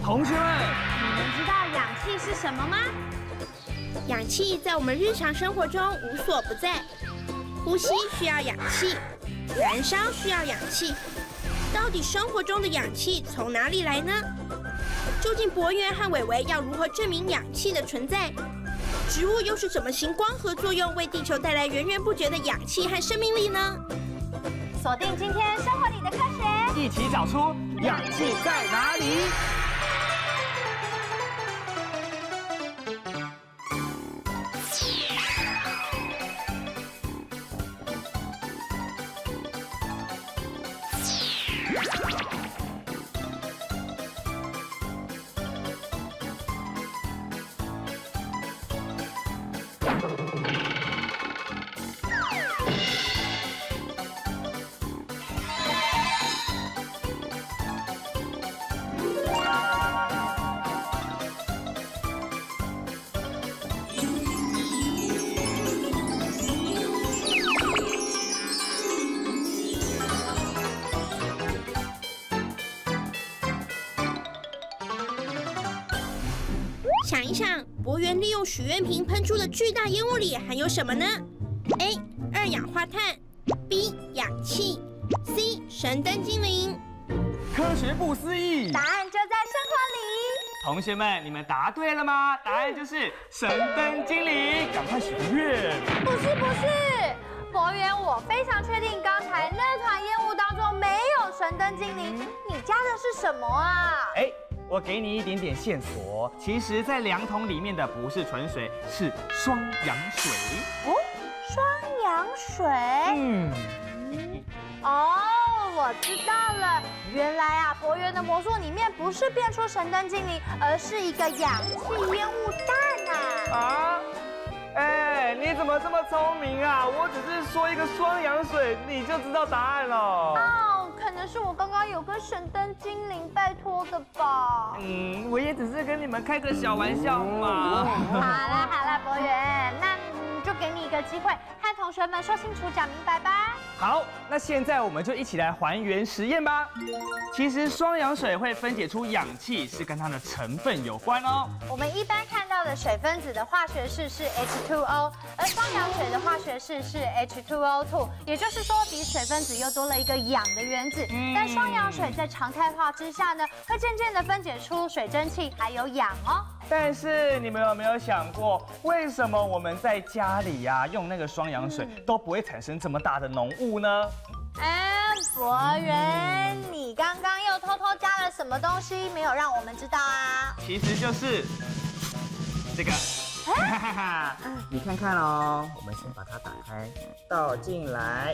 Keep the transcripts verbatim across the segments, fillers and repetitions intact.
同学们， 你们知道氧气是什么吗？ 氧气在我们日常生活中无所不在，呼吸需要氧气，燃烧需要氧气。到底生活中的氧气从哪里来呢？究竟博源和伟伟要如何证明氧气的存在？植物又是怎么行光合作用，为地球带来源源不绝的氧气和生命力呢？ 锁定今天生活里的科学， 一起找出氧气在哪里。 想一想，博源利用许愿瓶喷出的巨大烟雾里含有什么呢 ？A. 二氧化碳 B. 氧气 C. 神灯精灵。 科学不思议， 答案就在生活里。 同学们，你们答对了吗？答案就是神灯精灵，赶快许个愿。 不是不是，博源，我非常确定刚才那团烟雾当中没有神灯精灵，你加的是什么啊？ 哎。我给你一点点线索，其实，在量筒里面的不是纯水，是双氧水。 哦，双氧水。 嗯。 哦，我知道了，原来啊，博源的魔术里面不是变出神灯精灵，而是一个氧气烟雾弹啊。 啊？哎，你怎么这么聪明啊？我只是说一个双氧水，你就知道答案了。 哦，可能是我刚刚有个神灯精灵拜托的吧。 嗯，我也只是跟你们开个小玩笑嘛。 好啦好啦，博源，那就给你一个机会，和同学们说清楚、讲明白吧。 好，那现在我们就一起来还原实验吧。其实双氧水会分解出氧气，是跟它的成分有关哦。 我们一般看到的水分子的化学式是 H 二 O， 而双氧水的化学式是 H 二 O 二， 也就是说比水分子又多了一个氧的原子。嗯、但双氧水在常态化之下呢，会渐渐的分解出水蒸气还有氧哦。 但是你们有没有想过，为什么我们在家里呀、啊、用那个双氧水都不会产生这么大的浓雾呢？ 哎，博源，你刚刚又偷偷加了什么东西，没有让我们知道啊？ 其实就是这个。哈哈哈，你看看哦，我们先把它打开，倒进来。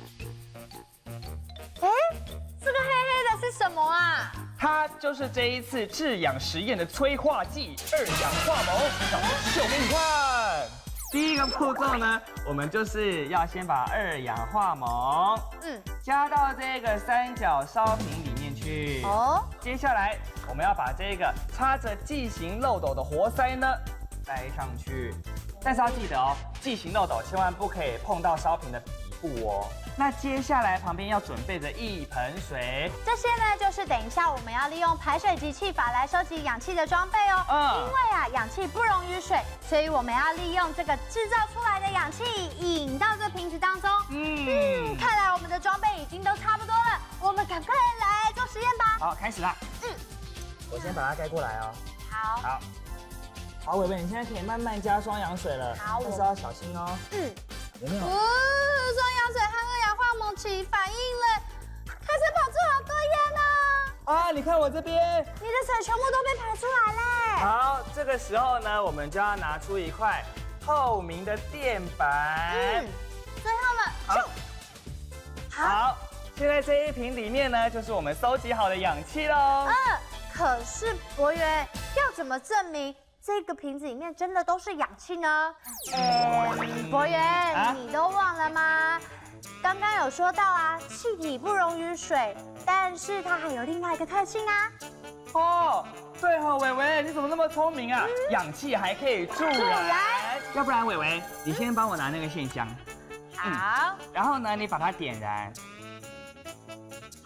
哎，这个黑黑的是什么啊？ 它就是这一次制氧实验的催化剂——二氧化锰。让我秀给你看。第一个步骤呢，我们就是要先把二氧化锰，嗯，加到这个三角烧瓶里面去。哦。接下来我们要把这个插着剂型漏斗的活塞呢塞上去，但是要记得哦，剂型漏斗千万不可以碰到烧瓶的底部哦。那接下来旁边要准备着一盆水， 这些呢就是等一下我们要利用排水及气法来收集氧气的装备哦。嗯，因为啊氧气不溶于水，所以我们要利用这个制造出来的氧气引到这瓶子当中。嗯嗯，看来我们的装备已经都差不多了，我们赶快来做实验吧。 好，开始啦。嗯，我先把它盖过来哦。 好。好。 好，伟伟，你现在可以慢慢加双氧水了， 好， 但是要小心哦。嗯，有没有？ 哦，双氧水和二氧化锰起反应了，开始跑出好多烟哦。 啊，你看我这边， 你的水全部都被排出来嘞。 好，这个时候呢，我们就要拿出一块透明的垫板。嗯， 最后了， 好，好，现在这一瓶里面呢，就是我们收集好的氧气喽。 嗯，可是博源要怎么证明这个瓶子里面真的都是氧气呢？呃，博源，啊、你都忘了吗？刚刚有说到啊，气体不溶于水，但是它还有另外一个特性啊。 哦，对哦，伟伟，你怎么那么聪明啊？嗯、氧气还可以助燃。助燃。要不然，伟伟，你先帮我拿那个线香。 好、嗯。 然后呢，你把它点燃。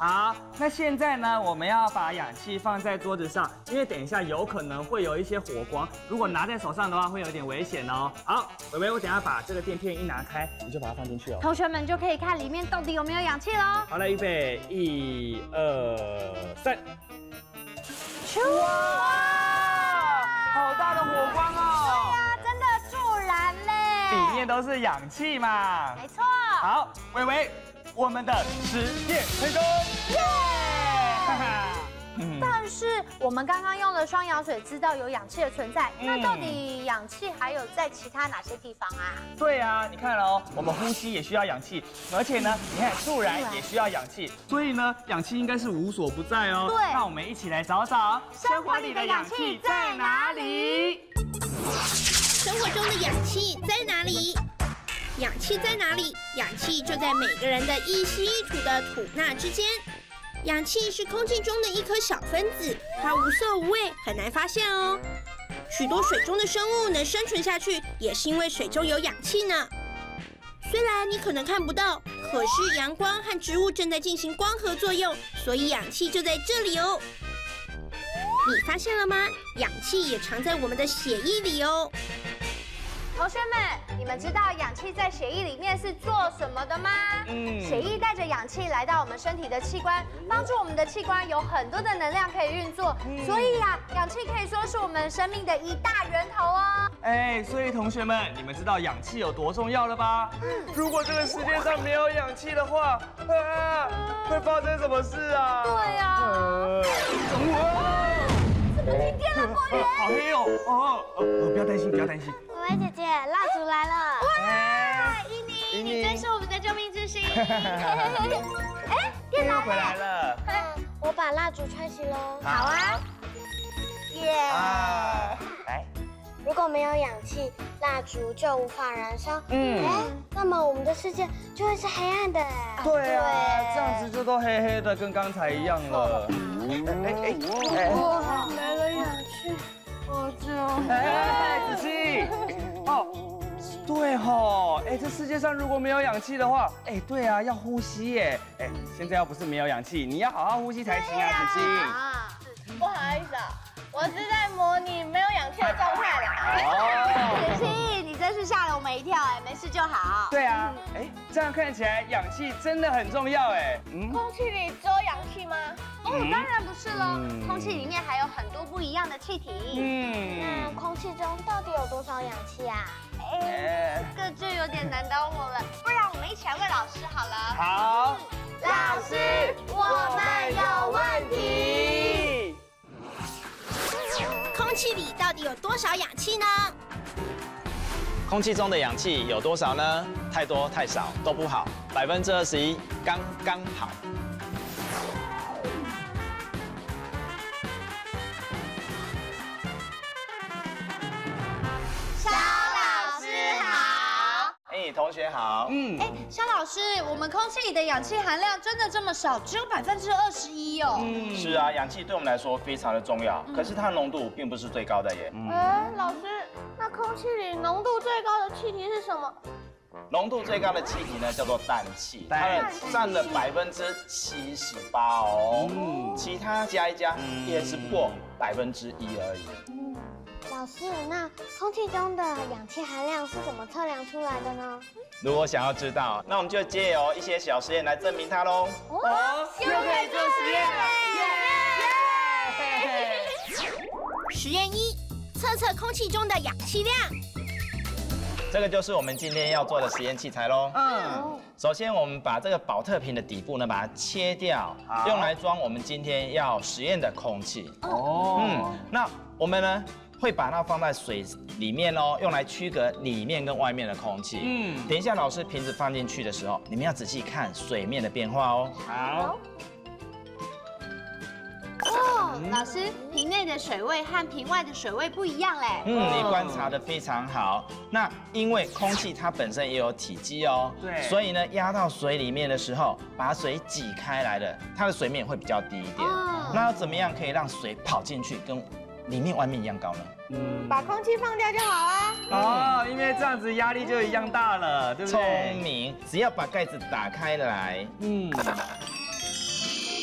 好，那现在呢，我们要把氧气放在桌子上，因为等一下有可能会有一些火光，如果拿在手上的话，会有点危险哦。好，伟伟，我等一下把这个垫片一拿开，你就把它放进去哦。 同学们就可以看里面到底有没有氧气喽。 好了，预备，一、二、三。哇，好大的火光哦！ 对啊，真的助燃嘞。 里面都是氧气嘛。 没错。 好，伟伟，我们的实验成功！耶！哈哈。 但是我们刚刚用了双氧水，知道有氧气的存在。 嗯那到底氧气还有在其他哪些地方啊？ 对啊，你看哦，我们呼吸也需要氧气，而且呢，你看助燃也需要氧气，所以呢，氧气应该是无所不在哦。 对， 那我们一起来找找生活里的氧气在哪里？ 生活中的氧气在哪里？氧气在哪里？氧气就在每个人的一吸一吐的吐纳之间。氧气是空气中的一颗小分子，它无色无味，很难发现哦。许多水中的生物能生存下去，也是因为水中有氧气呢。虽然你可能看不到，可是阳光和植物正在进行光合作用，所以氧气就在这里哦。你发现了吗？氧气也藏在我们的血液里哦。 同学们，你们知道氧气在血液里面是做什么的吗？嗯，血液带着氧气来到我们身体的器官，帮助我们的器官有很多的能量可以运作。嗯、所以呀、啊，氧气可以说是我们生命的一大源头哦。 哎，所以同学们，你们知道氧气有多重要了吧？嗯，如果这个世界上没有氧气的话，啊，会发生什么事啊？ 对呀、啊。呃怎么停电了，博源？ 好黑哦！哦哦，不要担心，不要担心。 伟伟姐姐，蜡烛来了！哇，伊妮， 伊妮你真是我们的救命之星！哎，电来了！ 回来了。 嗯，我把蜡烛吹熄喽。 好啊。 耶！ 啊，来。 如果没有氧气，蜡烛就无法燃烧。 嗯。 哎，那么我们的世界就会是黑暗的。 对啊，这样子就都黑黑的，跟刚才一样了。哎哎哎！ 哇，没了氧气，我就…… 哎，子琪，哦，对吼，哎，这世界上如果没有氧气的话，哎，对啊，要呼吸耶，哎，现在要不是没有氧气，你要好好呼吸才行啊，子琪。 不好意思啊，我是在模拟没有氧气的状态啦。 哦，子琪，你真是吓了我们一跳哎，没事就好。 对啊，哎，这样看起来氧气真的很重要哎。 嗯，空气里只有氧气吗？ 哦，当然不是喽，空气里面还有很多不一样的气体。 嗯，那空气中到底有多少氧气啊？ 哎，这个就有点难倒我了，不然我们一起来问老师好了。 好， 老师，我们有问题。 空气里到底有多少氧气呢？ 空气中的氧气有多少呢？太多太少都不好，百分之二十一刚刚好。 肖老师好。 哎，同学好。 嗯，哎，肖老师，我们空气里的氧气含量真的这么少，只有百分之二十一哦。 嗯，是啊，氧气对我们来说非常的重要，可是它的浓度并不是最高的耶。 哎，老师，那空气里浓度最高的气体是什么？ 浓度最高的气体呢，叫做氮气，它占了百分之七十八哦。嗯，其他加一加也是不过百分之一而已。 嗯，老师，那空气中的氧气含量是怎么测量出来的呢？ 如果想要知道，那我们就借由一些小实验来证明它喽。 哦，又可以做实验了， 耶！实验一，测测空气中的氧气量。 这个就是我们今天要做的实验器材喽。嗯，首先我们把这个保特瓶的底部呢，把它切掉，用来装我们今天要实验的空气。哦，嗯，那我们呢会把它放在水里面哦，用来区隔里面跟外面的空气。嗯，等一下老师瓶子放进去的时候，你们要仔细看水面的变化哦。 好。 哦，老师，瓶内的水位和瓶外的水位不一样嘞。 嗯，你观察得非常好。那因为空气它本身也有体积哦， 对， 所以呢，压到水里面的时候，把水挤开来了，它的水面会比较低一点。哦，那要怎么样可以让水跑进去，跟里面外面一样高呢？ 嗯，把空气放掉就好啊。 哦，因为这样子压力就一样大了，对不对？ 聪明，只要把盖子打开来，嗯。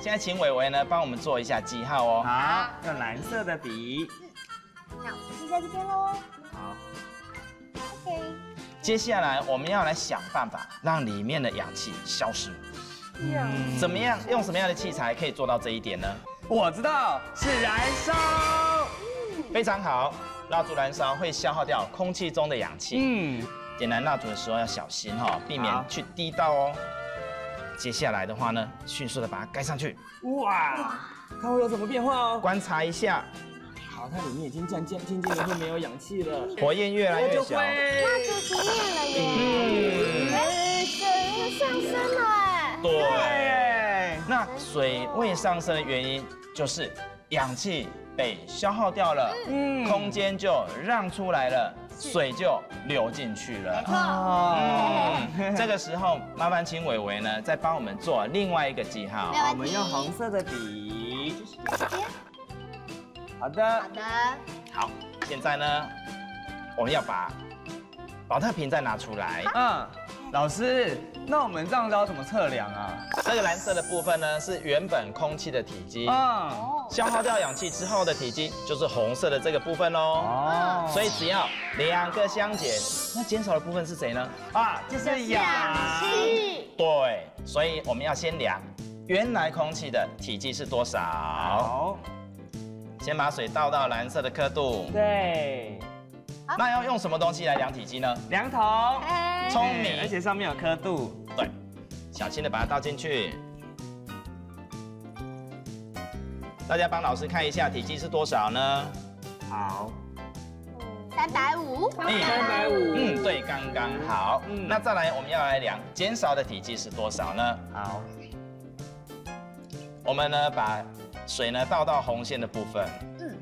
现在请伟伟呢帮我们做一下记号哦。 好，用蓝色的笔。 那我们就记在这边喽。 好 ，OK。 接下来我们要来想办法让里面的氧气消失。嗯，怎么样？用什么样的器材可以做到这一点呢？ 我知道，是燃烧。 非常好，蜡烛燃烧会消耗掉空气中的氧气。嗯，点燃蜡烛的时候要小心哈，避免去滴到哦。接下来的话呢，迅速的把它盖上去。 哇，它会有什么变化哦？ 观察一下。 好，它里面已经渐渐渐渐的会没有氧气了， 火焰越来越小。 蜡烛熄灭了耶！哎，水会上升了哎。 对。那水位上升的原因就是氧气被消耗掉了，嗯，空间就让出来了，水就流进去了。 没错。 嗯，这个时候麻烦请伟伟呢再帮我们做另外一个记号。 我们用红色的笔。 这边。 好的。 好的。 好，现在呢，我们要把保特瓶再拿出来。 嗯，老师，那我们这样子要怎么测量啊？ 这个蓝色的部分呢是原本空气的体积。嗯。消耗掉氧气之后的体积就是红色的这个部分喽。哦。所以只要两个相减，那减少的部分是谁呢？ 啊，就是氧气。 对，所以我们要先量原来空气的体积是多少。好。先把水倒到蓝色的刻度。 对。 那要用什么东西来量体积呢？ 量筒。 聪明， 而且上面有刻度。 对，小心的把它倒进去。大家帮老师看一下体积是多少呢？ 好。 三百五。 三百五。 嗯，对，刚刚好。嗯，那再来我们要来量减少的体积是多少呢？ 好。 我们呢把水呢倒到红线的部分。嗯。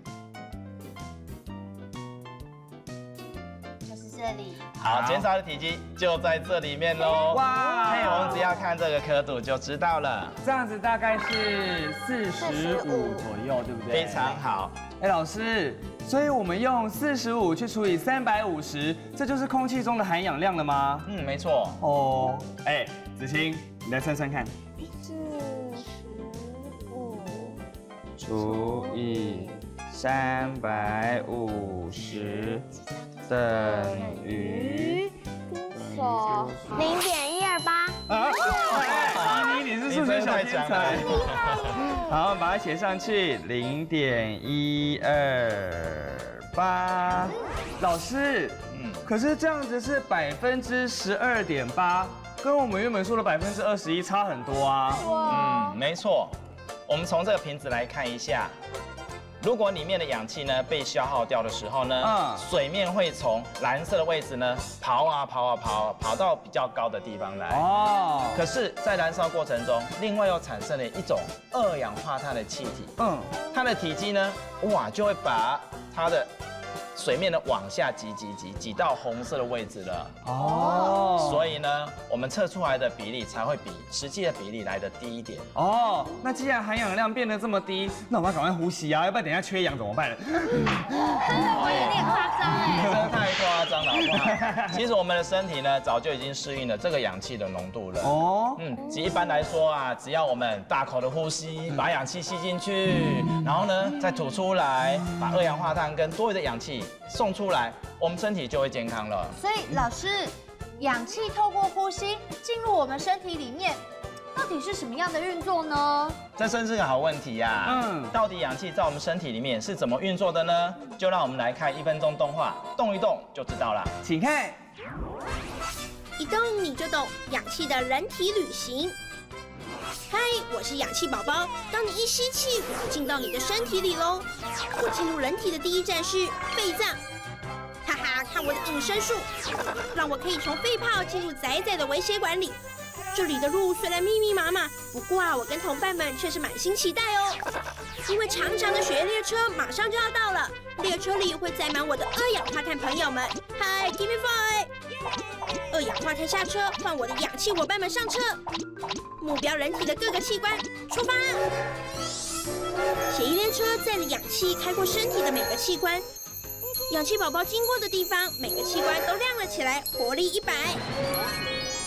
就是这里。 好，减少的体积就在这里面喽。哇！嘿，我们只要看这个刻度就知道了。 这样子大概是四十五左右，对不对？ 非常好。 哎，老师，所以我们用四十五去除以三百五十，这就是空气中的含氧量了吗？ 嗯，没错。 哦，哎，子清，你来算算看。 四十五除以三百五十等于零点一二八。 啊！依妮，你是数学小天才。好，把它写上去，零点一二八。老师，嗯，可是这样子是百分之十二点八，跟我们原本说的百分之二十一差很多啊。 嗯，没错。我们从这个瓶子来看一下。如果里面的氧气呢被消耗掉的时候呢，嗯，水面会从蓝色的位置呢跑啊跑啊跑，跑到比较高的地方来。哦。可是，在燃烧过程中，另外又产生了一种二氧化碳的气体。嗯。它的体积呢，哇，就会把它的水面呢往下挤挤挤，挤到红色的位置了。哦。所以呢，我们测出来的比例才会比实际的比例来的低一点。 哦。那既然含氧量变得这么低，那我们要赶快呼吸啊，要不然等一下缺氧怎么办？ 真的我有点夸张哎。 真的太夸张了，好不好？其实我们的身体呢，早就已经适应了这个氧气的浓度了。哦。嗯，一般来说啊，只要我们大口的呼吸，把氧气吸进去，然后呢再吐出来，把二氧化碳跟多余的氧气送出来，我们身体就会健康了。 所以老师，氧气透过呼吸进入我们身体里面，到底是什么样的运作呢？ 这真是个好问题呀。嗯，到底氧气在我们身体里面是怎么运作的呢？就让我们来看一分钟动画，动一动就知道了。 请看， 一动你就懂氧气的人体旅行。嗨，我是氧气宝宝。当你一吸气，我就进到你的身体里喽。我进入人体的第一站是肺脏，哈哈，看我的隐身术，让我可以从肺泡进入窄窄的微血管里。这里的路虽然密密麻麻，不过啊，我跟同伴们却是满心期待哦。因为长长的血液列车马上就要到了，列车里会载满我的二氧化碳朋友们。嗨 ，Give me five！ 二氧化碳下车，换我的氧气伙伴们上车。目标人体的各个器官出发。血液列车载了氧气开过身体的每个器官，氧气宝宝经过的地方，每个器官都亮了起来，活力一百。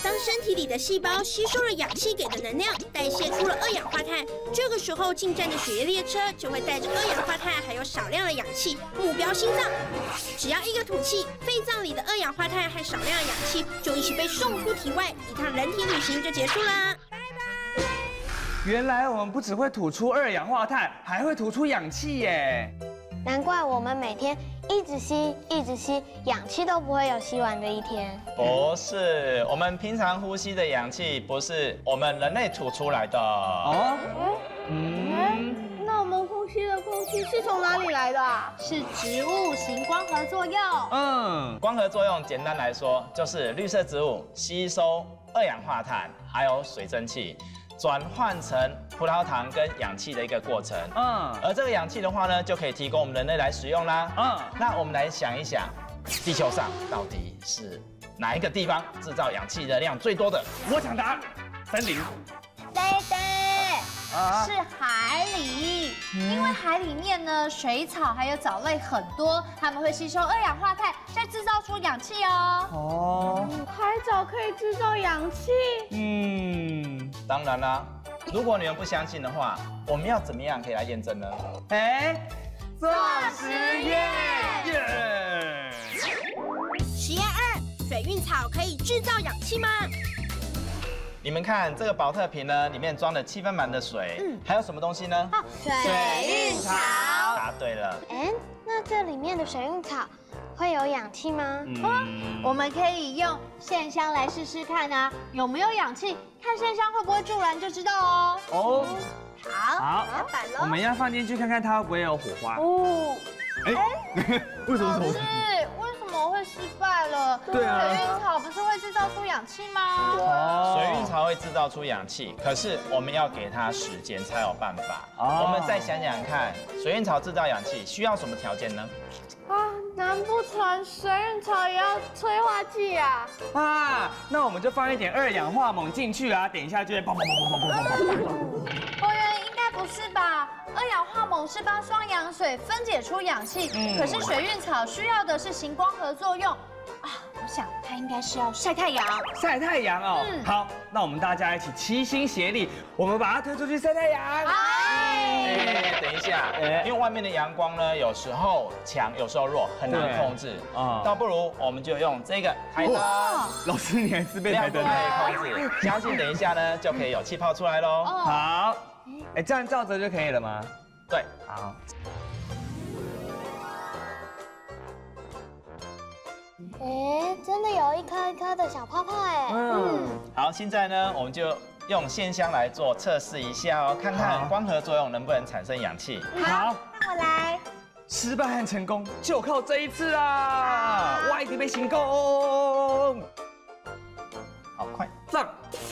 当身体里的细胞吸收了氧气给的能量，代谢出了二氧化碳，这个时候进站的血液列车就会带着二氧化碳还有少量的氧气，目标心脏。只要一个吐气，肺脏里的二氧化碳和少量的氧气就一起被送出体外，一趟人体旅行就结束啦。拜拜。 原来我们不只会吐出二氧化碳，还会吐出氧气耶！ 难怪我们每天一直吸，一直吸，氧气都不会有吸完的一天。 不是，我们平常呼吸的氧气不是我们人类吐出来的。哦， 嗯， 那我们呼吸的空气是从哪里来的啊？ 是植物行光合作用。 嗯， 光合作用简单来说就是绿色植物吸收二氧化碳还有水蒸气，转换成葡萄糖跟氧气的一个过程。嗯，而这个氧气的话呢，就可以提供我们人类来使用啦。嗯，那我们来想一想，地球上到底是哪一个地方制造氧气的量最多的？ 我抢答，森林。 对对，啊、是海里，嗯、因为海里面呢，水草还有藻类很多，它们会吸收二氧化碳，再制造出氧气哦。 哦，海藻可以制造氧气？ 嗯，当然啦。如果你们不相信的话，我们要怎么样可以来验证呢？哎， 做实验。 耶！实验二，水蘊草可以制造氧气吗？ 你们看这个保特瓶呢，里面装了七分满的水，嗯，还有什么东西呢？ 水蘊草。 答对了。 哎，那这里面的水蘊草会有氧气吗？ 嗯，我们可以用线香来试试看啊，有没有氧气？看线香会不会助燃就知道哦。哦，好， 好， 摇摆喽。 我们要放进去看看它会不会有火花。哦，哎，为什么？ 老师，为什么会失败了？ 对啊， 水蘊草不是会制造出氧气吗？ 哦，水蘊草会制造出氧气，可是我们要给它时间才有办法。我们再想想看，水蘊草制造氧气需要什么条件呢？ 啊，难不成水蘊草也要催化剂啊？ 啊，那我们就放一点二氧化锰进去啊，等一下就会砰砰砰砰砰砰砰砰。 博源应该不是吧？二氧化锰是帮双氧水分解出氧气，嗯、可是水蘊草需要的是行光合作用啊。我想它应该是要晒太阳。 晒太阳哦。嗯、好，那我们大家一起齐心协力，我们把它推出去晒太阳。 哎，等一下，因为外面的阳光呢，有时候强，有时候弱，很难控制。啊，倒不如我们就用这个台灯。 老师，你还自备台灯？ 可以控制，相信等一下呢，就可以有气泡出来喽。 好，哎，这样照着就可以了吗？ 对， 好。 哎，真的有一颗一颗的小泡泡哎。 嗯，好，现在呢，我们就用线香来做测试一下哦，看看光合作用能不能产生氧气。 好，那我来。 失败和成功就靠这一次啊！我一定会成功。 好，快上！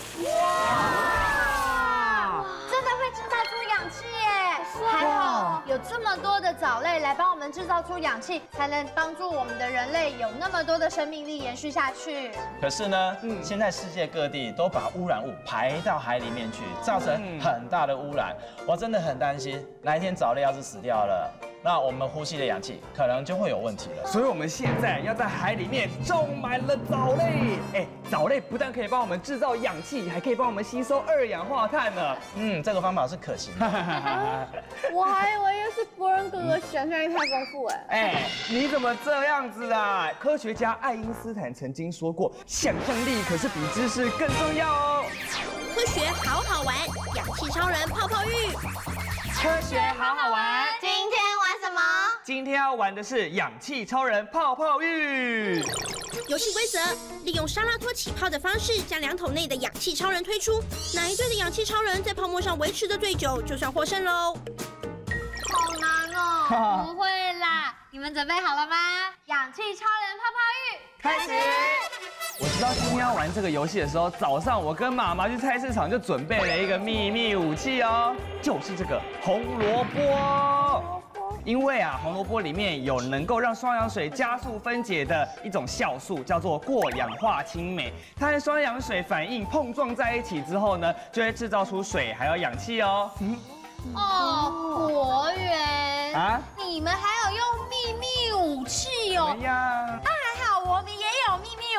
哇，真的会制造出氧气耶！还好有这么多的藻类来帮我们制造出氧气，才能帮助我们的人类有那么多的生命力延续下去。 可是呢，嗯，现在世界各地都把污染物排到海里面去，造成很大的污染。我真的很担心，哪一天藻类要是死掉了，那我们呼吸的氧气可能就会有问题了。 所以我们现在要在海里面种满了藻类。哎，藻类不但可以帮我们制造氧气，还可以帮我们吸收二氧化碳呢。 嗯，这个方法是可行的。 我还以为又是博仁哥哥想象力太丰富哎。 哎，你怎么这样子啊？科学家爱因斯坦曾经说过，想象力可是比知识更重要哦。 科学好好玩，氧气超人泡泡浴。 科学好好玩， 今天玩什么？ 今天要玩的是氧气超人泡泡浴。 游戏规则：利用沙拉托起泡的方式，将两桶内的氧气超人推出。哪一队的氧气超人在泡沫上维持的最久，就算获胜喽。 好难哦！不会啦，你们准备好了吗？氧气超人泡泡浴开始。我知道今天要玩这个游戏的时候，早上我跟妈妈去菜市场就准备了一个秘密武器哦，就是这个红萝卜。因为啊，红萝卜里面有能够让双氧水加速分解的一种酵素，叫做过氧化氢酶。它和双氧水反应碰撞在一起之后呢，就会制造出水还有氧气哦。嗯哦，博源啊，你们还有用秘密武器哦？ 怎么样？ 那还好，我们也有秘密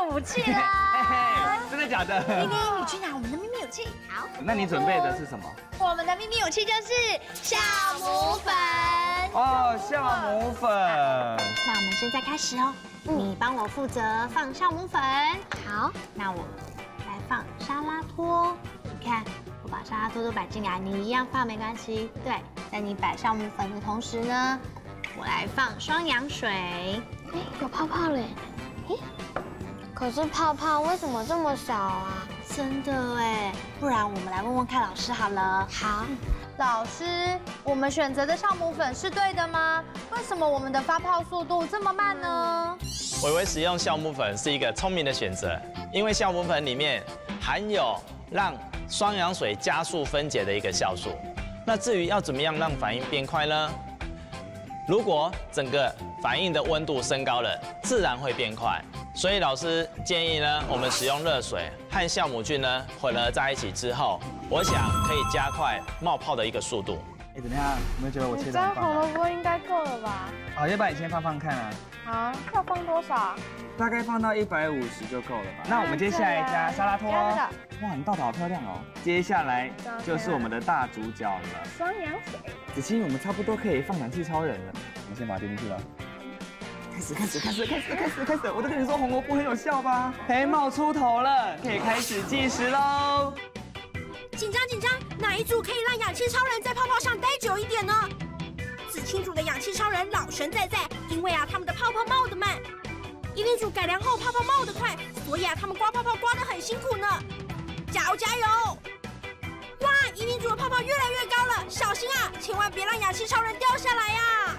武器啦！ 真的假的？ 咪咪，你去拿我们的秘密武器。好， 那你准备的是什么？ 我们的秘密武器就是酵母粉。 哦，酵母粉。 那我们现在开始哦。你帮我负责放酵母粉。好，那我来放沙拉托。你看，我把沙拉托都摆进来，你一样放没关系。对，在你摆酵母粉的同时呢，我来放双氧水。 哎，有泡泡嘞！咦，可是泡泡为什么这么少啊？ 真的哎，不然我们来问问看老师好了。 好， 老师，我们选择的酵母粉是对的吗？为什么我们的发泡速度这么慢呢？ 伟伟使用酵母粉是一个聪明的选择，因为酵母粉里面含有让双氧水加速分解的一个酵素。那至于要怎么样让反应变快呢？如果整个反应的温度升高了，自然会变快。所以老师建议呢，我们使用热水和酵母菌呢混合在一起之后，我想可以加快冒泡的一个速度。 哎，怎么样？有没有觉得我切你的很棒？ 这红萝卜应该够了吧？ 好，要不然你先放放看啊。 啊，要放多少？ 大概放到一百五十就够了吧？那我们接下来加沙拉托。 加这个哇，你倒的好漂亮哦！接下来就是我们的大主角了。 双氧水。 子清，我们差不多可以放氧气超人了。我们先把它丢进去了。开始，开始，开始，开始，开始，开始！我都跟你说红萝卜很有效吧？哎，冒出头了，可以开始计时喽。 紧张紧张，哪一组可以让氧气超人在泡泡上待久一点呢？子清组的氧气超人老神在在，因为啊他们的泡泡冒得慢。一零组改良后泡泡冒得快，所以啊他们刮泡泡刮得很辛苦呢。加油加油！哇，一零组的泡泡越来越高了，小心啊，千万别让氧气超人掉下来呀！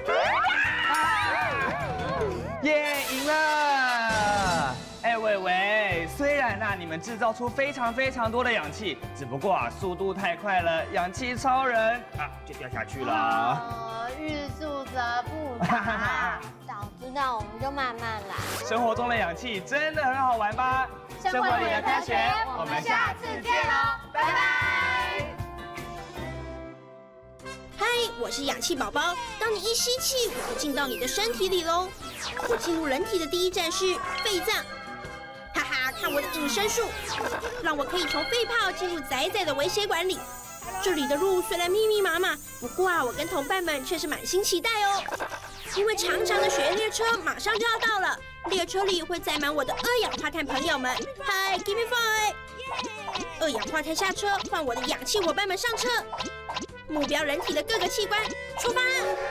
耶，赢了！哎，伟伟，虽然呐、啊、你们制造出非常非常多的氧气，只不过啊速度太快了，氧气超人啊就掉下去了。 哦，欲速则不达。 早知道我们就慢慢来。 生活中的氧气真的很好玩吧？ 生活里的科学，我们下次见喽，拜拜。 嗨，我是氧气宝宝。当你一吸气，我就进到你的身体里喽。我进入人体的第一站是肺脏，哈哈，看我的隐身术，让我可以从肺泡进入窄窄的微血管里。这里的路虽然密密麻麻，不过啊，我跟同伴们却是满心期待哦。因为长长的血液列车马上就要到了，列车里会载满我的二氧化碳朋友们。嗨 ，Give me five！ 二氧化碳下车，换我的氧气伙伴们上车。目标人体的各个器官，出发！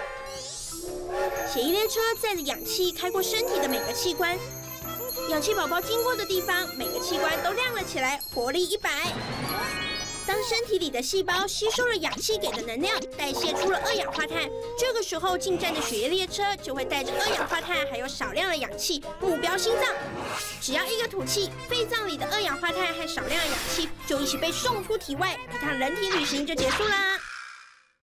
血液列车载着氧气开过身体的每个器官，氧气宝宝经过的地方，每个器官都亮了起来，活力一百。当身体里的细胞吸收了氧气给的能量，代谢出了二氧化碳，这个时候进站的血液列车就会带着二氧化碳还有少量的氧气，目标心脏。只要一个吐气，肺脏里的二氧化碳和少量的氧气就一起被送出体外，一趟人体旅行就结束啦。